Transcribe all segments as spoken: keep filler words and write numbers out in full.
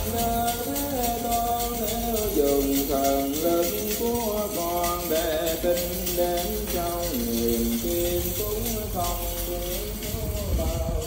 dùng thần lực của con để tin đến trong niềm tin cũng không biết bao.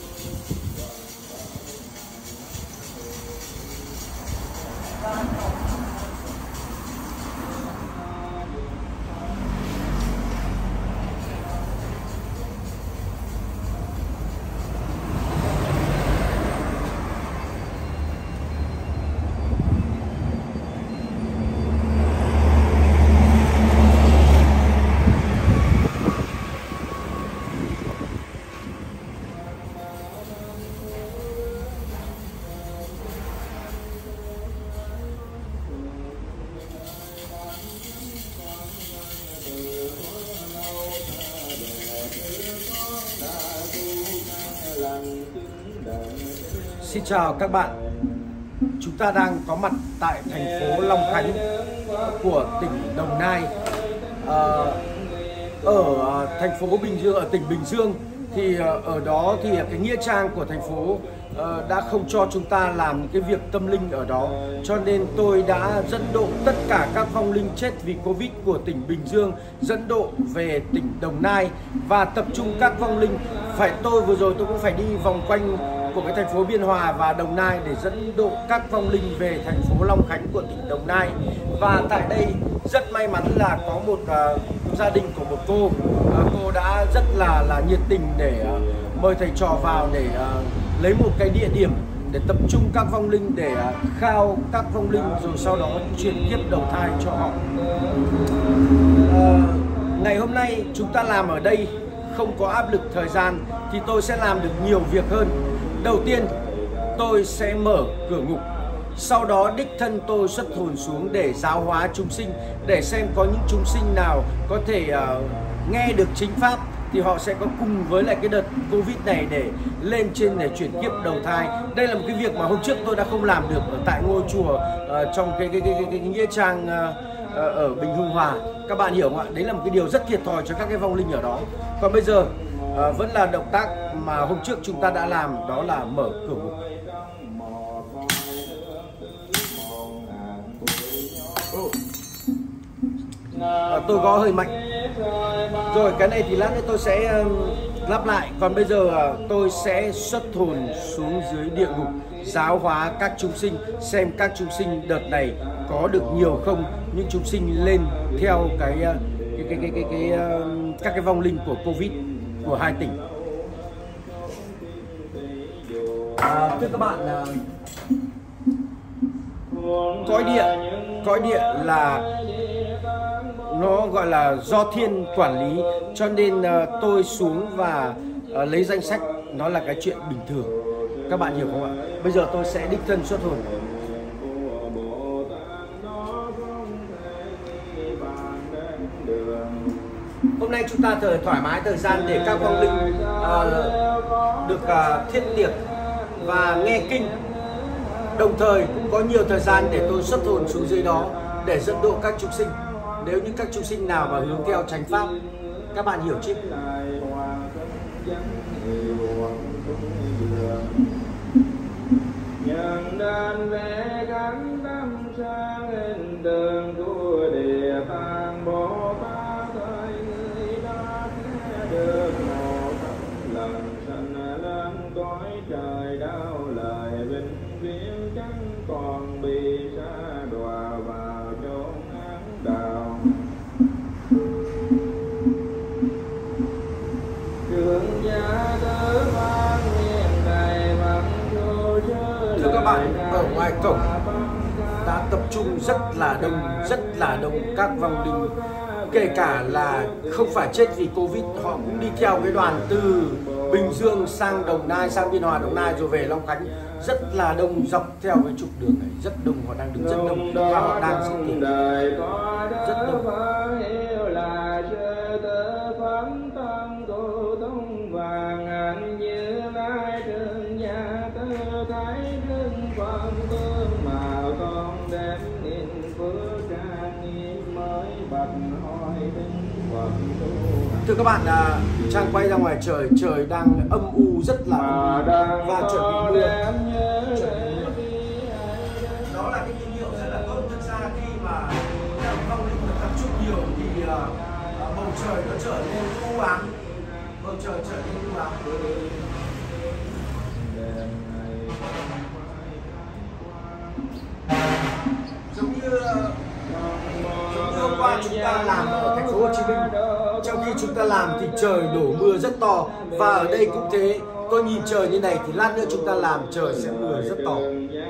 Xin chào các bạn. Chúng ta đang có mặt tại thành phố Long Khánh của tỉnh Đồng Nai. À, ở thành phố Bình Dương, ở tỉnh Bình Dương thì ở đó thì cái nghĩa trang của thành phố đã không cho chúng ta làm cái việc tâm linh ở đó, cho nên tôi đã dẫn độ tất cả các vong linh chết vì Covid của tỉnh Bình Dương dẫn độ về tỉnh Đồng Nai và tập trung các vong linh. Phải tôi vừa rồi tôi cũng phải đi vòng quanh của cái thành phố Biên Hòa và Đồng Nai để dẫn độ các vong linh về thành phố Long Khánh của tỉnh Đồng Nai. Và tại đây rất may mắn là có một uh, gia đình của một cô, uh, cô đã rất là là nhiệt tình để uh, mời thầy trò vào để uh, lấy một cái địa điểm để tập trung các vong linh, để uh, khao các vong linh rồi sau đó chuyển kiếp đầu thai cho họ. Uh, ngày hôm nay chúng ta làm ở đây không có áp lực thời gian thì tôi sẽ làm được nhiều việc hơn. Đầu tiên tôi sẽ mở cửa ngục, sau đó đích thân tôi xuất hồn xuống để giáo hóa chúng sinh, để xem có những chúng sinh nào có thể uh, nghe được chính pháp thì họ sẽ có cùng với lại cái đợt Covid này để lên trên để chuyển kiếp đầu thai. Đây là một cái việc mà hôm trước tôi đã không làm được ở tại ngôi chùa uh, trong cái cái, cái, cái, cái nghĩa trang uh, uh, ở Bình Hưng Hòa. Các bạn hiểu không ạ? Đấy là một cái điều rất thiệt thòi cho các cái vong linh ở đó. Còn bây giờ uh, vẫn là động tác mà hôm trước chúng ta đã làm, đó là mở cửa ngục. À, tôi gõ hơi mạnh rồi, cái này thì lát nữa tôi sẽ um, lắp lại. Còn bây giờ uh, tôi sẽ xuất hồn xuống dưới địa ngục, giáo hóa các chúng sinh, xem các chúng sinh đợt này có được nhiều không, những chúng sinh lên theo cái uh, cái cái cái, cái, cái uh, các cái vong linh của Covid của hai tỉnh. À, thưa các bạn, uh, cõi địa cõi địa là nó gọi là do thiên quản lý, cho nên uh, tôi xuống và uh, lấy danh sách, nó là cái chuyện bình thường. Các bạn hiểu không ạ? Bây giờ tôi sẽ đích thân xuất hồn. Hôm nay chúng ta thời thoải mái thời gian để các vong linh uh, được uh, thiết tiệc và nghe kinh. Đồng thời cũng có nhiều thời gian để tôi xuất hồn xuống dưới đó để dẫn độ các chúng sinh. Nếu như các chúng sinh nào mà hướng theo chánh pháp, các bạn hiểu chứ? Nhân đàn về cánh tâm sang hình tượng của Địa Tạng Bồ Tát, thời người đã nghe được một lần sanh lên cõi trời đau lời vinh viễn, chẳng còn bị sa đọa vào chốn ác đạo. Trường gia tứ ban miền này bằng vô chớ. Thưa các bạn, ở ngoài cổng đã tập trung rất là đông, rất là đông các vong linh, kể cả là không phải chết vì Covid, họ cũng đi theo cái đoàn từ Bình Dương sang Đồng Nai, sang Biên Hòa, Đồng Nai rồi về Long Khánh, rất là đông dọc theo cái trục đường này, rất đông, họ đang đứng rất đông và họ đang xin tiền rất đông. Thưa các bạn, à, Trang quay ra ngoài trời, trời đang âm u rất là âm u và chuẩn bị mưa. Chuẩn bị mưa. giống như giống như hôm qua chúng ta làm ở thành phố Hồ Chí Minh, trong khi chúng ta làm thì trời đổ mưa rất to, và ở đây cũng thế. Tôi nhìn trời như này thì lát nữa chúng ta làm trời sẽ mưa rất to.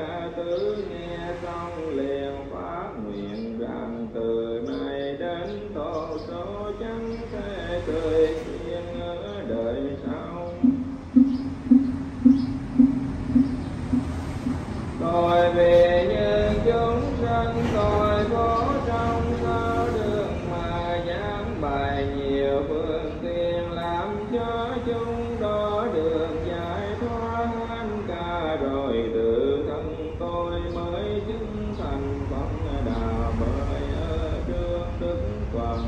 Tôi về nhân chúng sanh tôi có trong sao đường mà giảng bài nhiều phương tiện làm cho chúng đó được giải thoát hắn cả, rồi tự thân tôi mới chứng thành phật đạo bởi ở trước đức Phật.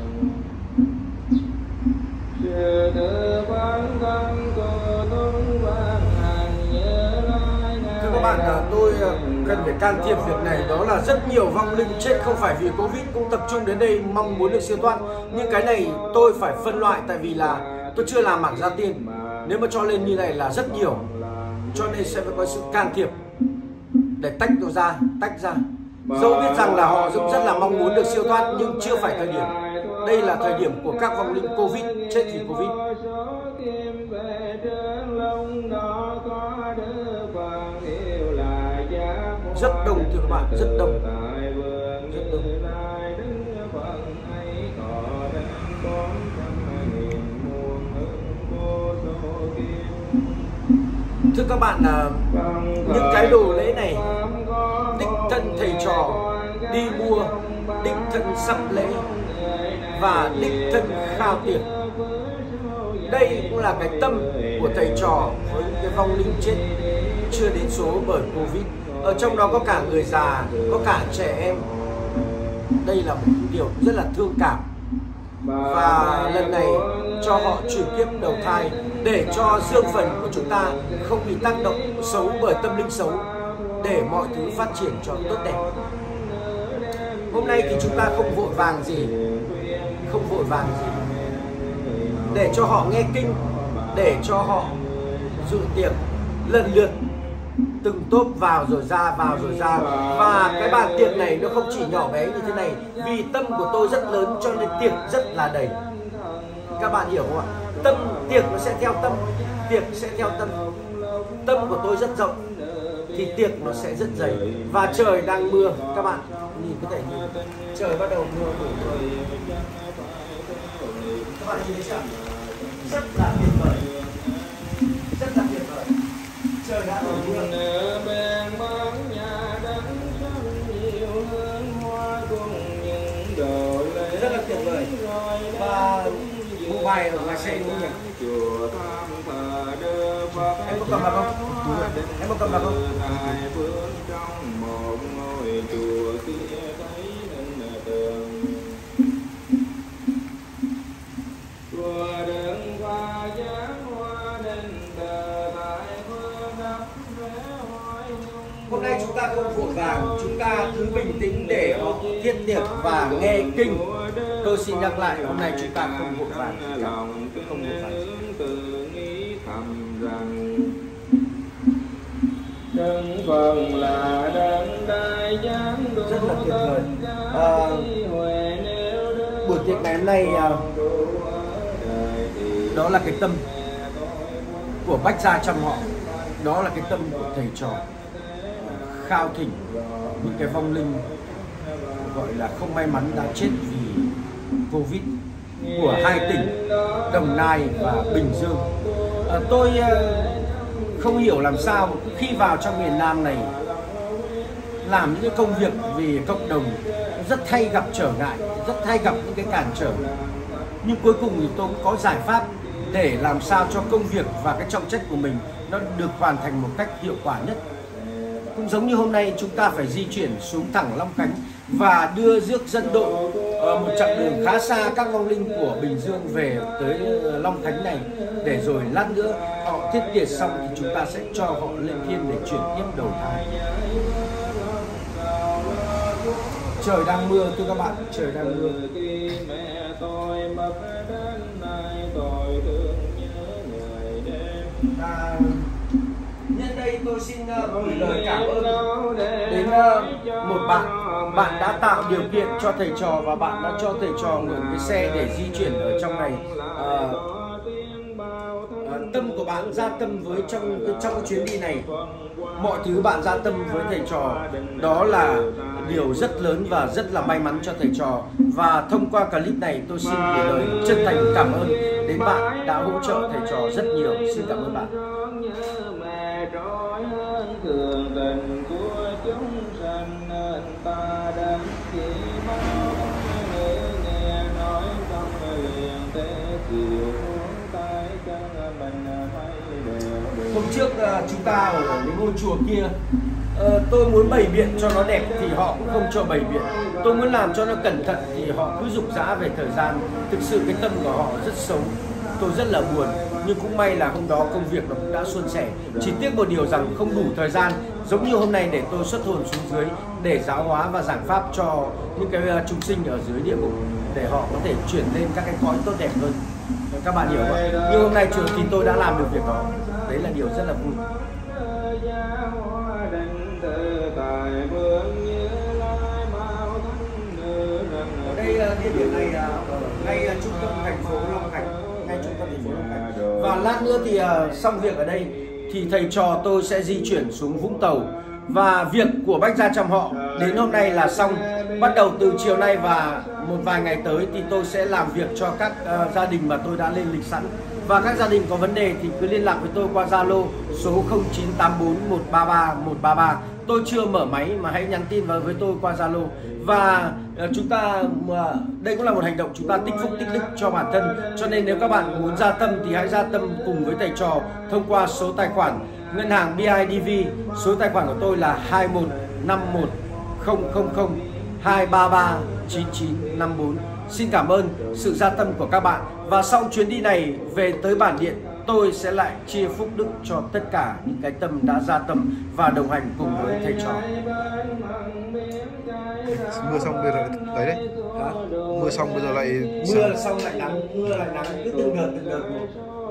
Sự tự phán thân của tung vang hành như lai. Thưa các bạn, tôi cần phải can thiệp việc này, đó là rất nhiều vong linh chết không phải vì Covid cũng tập trung đến đây mong muốn được siêu thoát. Nhưng cái này tôi phải phân loại, tại vì là tôi chưa làm mảng gia tiên. Nếu mà cho lên như này là rất nhiều, cho nên sẽ phải có sự can thiệp để tách nó ra, tách ra. Dẫu biết rằng là họ cũng rất là mong muốn được siêu thoát, nhưng chưa phải thời điểm. Đây là thời điểm của các vong linh Covid, chết vì Covid. Rất đông thưa các bạn, rất đông, rất đông. Thưa các bạn, những cái đồ lễ này đích thân thầy trò đi mua, đích thân sắp lễ và đích thân khao tiền. Đây cũng là cái tâm của thầy trò với những cái vong linh chết chưa đến số bởi Covid. Ở trong đó có cả người già, có cả trẻ em. Đây là một điều rất là thương cảm. Và lần này cho họ chuyển kiếp đầu thai, để cho dương phần của chúng ta không bị tác động xấu bởi tâm linh xấu, để mọi thứ phát triển cho tốt đẹp. Hôm nay thì chúng ta không vội vàng gì, không vội vàng gì, để cho họ nghe kinh, để cho họ dự tiệc lần lượt từng tốp vào rồi ra, vào rồi ra. Và cái bàn tiệc này nó không chỉ nhỏ bé như thế này, vì tâm của tôi rất lớn cho nên tiệc rất là đầy. Các bạn hiểu không ạ? Tâm tiệc nó sẽ theo tâm, tiệc sẽ theo tâm. Tâm của tôi rất rộng thì tiệc nó sẽ rất dày. Và trời đang mưa, các bạn nhìn có thể nhìn trời bắt đầu mưa đổ mưa. Các bạn nhìn thấy chưa? Rất là tuyệt vời, rất là tuyệt vời. Trời đã đổ mưa. Rất là tuyệt vời. Và bộ bài ở ngoài xe đúng không nhỉ? Em có cầm vào không? Em có cầm vào không? Hôm nay chúng ta không vội vàng, chúng ta cứ bình tĩnh để họ thiết tiệc và nghe kinh. Tôi xin nhắc lại, hôm nay chúng ta không vội vàng gì cả, không vội vàng. Rất là tuyệt vời. À, buổi tiệc ngày hôm nay à, đó là cái tâm của Bách Gia trong họ, đó là cái tâm của thầy trò khao thỉnh những cái vong linh gọi là không may mắn đã chết vì Covid của hai tỉnh Đồng Nai và Bình Dương. À, tôi không hiểu làm sao khi vào trong miền Nam này làm những cái công việc vì cộng đồng rất hay gặp trở ngại, rất hay gặp những cái cản trở. Nhưng cuối cùng thì tôi cũng có giải pháp để làm sao cho công việc và cái trọng trách của mình nó được hoàn thành một cách hiệu quả nhất. Cũng giống như hôm nay chúng ta phải di chuyển xuống thẳng Long Khánh và đưa rước dẫn độ một chặng đường khá xa các vong linh của Bình Dương về tới Long Khánh này, để rồi lát nữa họ thiết tiệc xong thì chúng ta sẽ cho họ lên thiên để chuyển tiếp đầu thai. Trời đang mưa thưa các bạn, trời đang mưa. À, nhân đây tôi xin gửi lời cảm ơn đến uh, một bạn, bạn đã tạo điều kiện cho thầy trò và bạn đã cho thầy trò mượn cái xe để di chuyển ở trong này. Uh, uh, tâm của bạn gia tâm với trong trong cái chuyến đi này, mọi thứ bạn gia tâm với thầy trò, đó là điều rất lớn và rất là may mắn cho thầy trò. Và thông qua clip này tôi xin gửi lời chân thành cảm ơn đến bạn đã hỗ trợ thầy trò rất nhiều. Xin cảm ơn bạn. Thường tình của chúng sanh nên ta đang chỉ bao người nghe nói trong liền thế chiều hướng tay chân mình mấy đều. Hôm trước uh, chúng ta ở cái ngôi chùa kia, uh, tôi muốn bày biện cho nó đẹp thì họ cũng không cho bày biện. Tôi muốn làm cho nó cẩn thận thì họ cứ giục giã về thời gian. Thực sự cái tâm của họ rất xấu. Tôi rất là buồn, nhưng cũng may là hôm đó công việc nó cũng đã suôn sẻ. Chỉ tiếc một điều rằng không đủ thời gian giống như hôm nay để tôi xuất hồn xuống dưới để giáo hóa và giảng pháp cho những cái chúng sinh ở dưới địa ngục, để họ có thể chuyển lên các cái cõi tốt đẹp hơn. Các bạn hiểu không? Nhưng hôm nay trường thì tôi đã làm được việc đó. Đấy là điều rất là vui. Ở đây địa điểm này ở ngay trung tâm thành phố Long Khánh, ngay trung tâm thành phố Long Khánh. Và lát nữa thì uh, xong việc ở đây thì thầy trò tôi sẽ di chuyển xuống Vũng Tàu. Và việc của Bách Gia Chăm Họ đến hôm nay là xong. Bắt đầu từ chiều nay và một vài ngày tới thì tôi sẽ làm việc cho các uh, gia đình mà tôi đã lên lịch sẵn. Và các gia đình có vấn đề thì cứ liên lạc với tôi qua Zalo số không chín tám bốn một ba ba một ba ba. Tôi chưa mở máy mà hãy nhắn tin vào với tôi qua Zalo. Và uh, chúng ta uh, đây cũng là một hành động chúng ta tích phúc tích đức cho bản thân. Cho nên nếu các bạn muốn gia tâm thì hãy gia tâm cùng với thầy trò thông qua số tài khoản ngân hàng bê i đê vê. Số tài khoản của tôi là hai một năm một không không không hai ba ba chín chín năm bốn. Xin cảm ơn sự gia tâm của các bạn. Và sau chuyến đi này về tới bản điện, tôi sẽ lại chia phúc đức cho tất cả những cái tâm đã gia tâm và đồng hành cùng với thầy trò. Mưa xong bây giờ đấy đấy. Hả? Mưa xong bây giờ lại Mưa là xong lại nắng, mưa lại nắng, cứ từng đợt từng đợt một.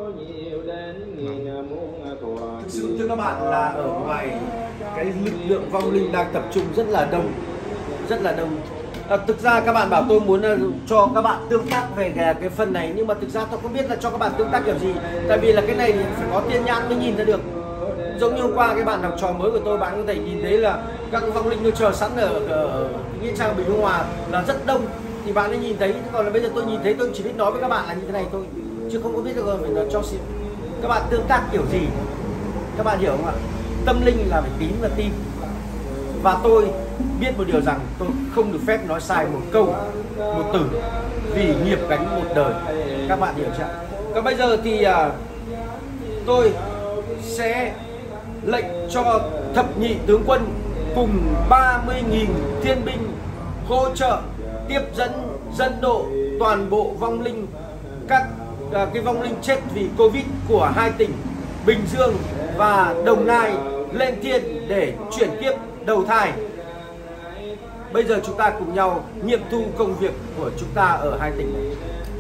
Thực sự thưa các bạn là ở ngoài cái lực lượng vong linh đang tập trung rất là đông, rất là đông. À, thực ra các bạn bảo tôi muốn uh, cho các bạn tương tác về cái, cái phần này, nhưng mà thực ra tôi không biết là cho các bạn tương tác kiểu gì. Tại vì là cái này thì phải có tiên nhãn mới nhìn ra được. Giống như hôm qua cái bạn học trò mới của tôi, bạn có thể nhìn thấy là các vong linh nó chờ sẵn ở, ở, ở nghĩa trang Bình Hưng Hòa là rất đông, thì bạn ấy nhìn thấy. Còn là bây giờ tôi nhìn thấy, tôi chỉ biết nói với các bạn là như thế này thôi, chứ không có biết được phải là cho các bạn tương tác kiểu gì. Các bạn hiểu không ạ? Tâm linh là phải tín và tin. Và tôi biết một điều rằng tôi không được phép nói sai một câu, một từ, vì nghiệp gánh một đời. Các bạn hiểu chưa? Còn bây giờ thì uh, tôi sẽ lệnh cho thập nhị tướng quân cùng ba mươi nghìn thiên binh hỗ trợ tiếp dẫn dẫn độ toàn bộ vong linh, các uh, cái vong linh chết vì Covid của hai tỉnh Bình Dương và Đồng Nai lên thiên để chuyển kiếp đầu thai. Bây giờ chúng ta cùng nhau nghiệm thu công việc của chúng ta ở hai tỉnh này.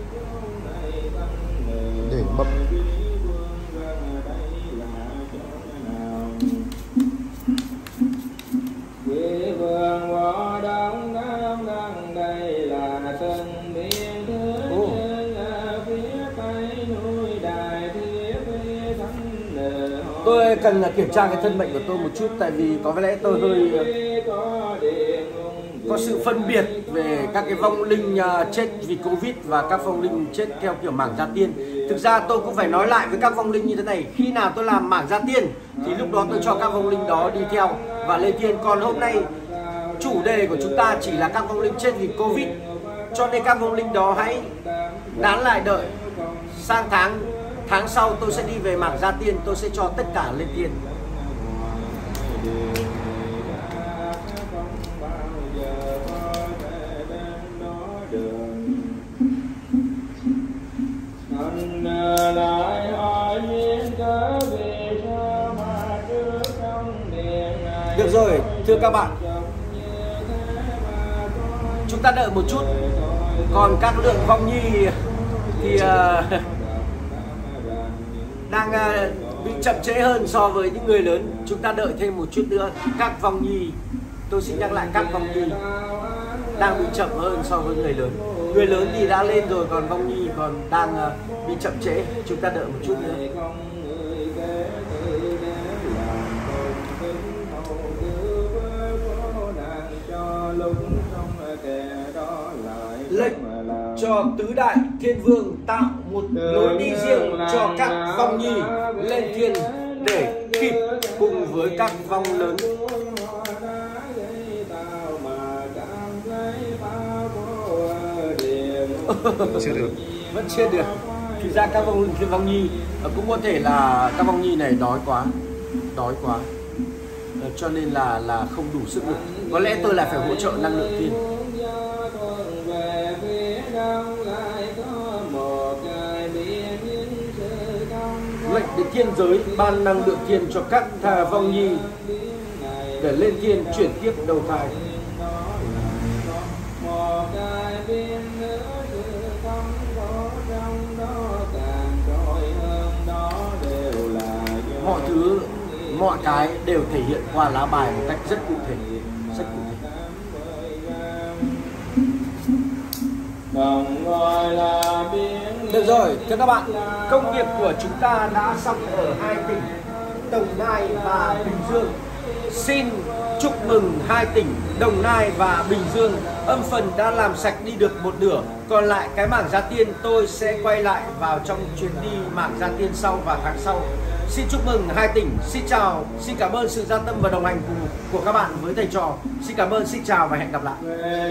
để bấm. Tôi cần kiểm tra cái thân mệnh của tôi một chút, tại vì có lẽ tôi hơi có sự phân biệt về các cái vong linh chết vì Covid và các vong linh chết theo kiểu mảng gia tiên. Thực ra tôi cũng phải nói lại với các vong linh như thế này: khi nào tôi làm mảng gia tiên thì lúc đó tôi cho các vong linh đó đi theo và lên thiên. Còn hôm nay chủ đề của chúng ta chỉ là các vong linh chết vì Covid, cho nên các vong linh đó hãy nán lại đợi sang tháng tháng sau tôi sẽ đi về mảng gia tiên, tôi sẽ cho tất cả lên thiên. Được rồi, thưa các bạn, chúng ta đợi một chút. Còn các lượng vong nhi thì uh, đang uh, bị chậm trễ hơn so với những người lớn. Chúng ta đợi thêm một chút nữa. Các vong nhi tôi xin nhắc lại các vong nhi đang bị chậm hơn so với người lớn. Người lớn thì đã lên rồi, còn vong nhi còn đang uh, bị chậm trễ. Chúng ta đợi một chút nữa. Lệnh cho tứ đại thiên vương tạo một lối đi riêng cho các vong nhi lên thiên để kịp cùng với các vong lớn. Chưa được. Vẫn chưa được. Thì ra các vong vong nhi cũng có thể là các vong nhi này đói quá, đói quá, cho nên là là không đủ sức lực. Có lẽ tôi lại phải hỗ trợ năng lượng thiên. Lệnh đến thiên giới ban năng lượng thiên cho các thà vong nhi để lên thiên chuyển tiếp đầu thai. Mọi thứ, mọi cái đều thể hiện qua lá bài một cách rất cụ thể, rất cụ thể. Được rồi, thưa các bạn, công việc của chúng ta đã xong ở hai tỉnh Đồng Nai và Bình Dương. Xin chúc mừng hai tỉnh Đồng Nai và Bình Dương. Âm phần đã làm sạch đi được một nửa, còn lại cái mảng gia tiên tôi sẽ quay lại vào trong chuyến đi mảng gia tiên sau và tháng sau. Xin chúc mừng hai tỉnh. Xin chào, xin cảm ơn sự quan tâm và đồng hành của, của các bạn với thầy trò. Xin cảm ơn, xin chào và hẹn gặp lại.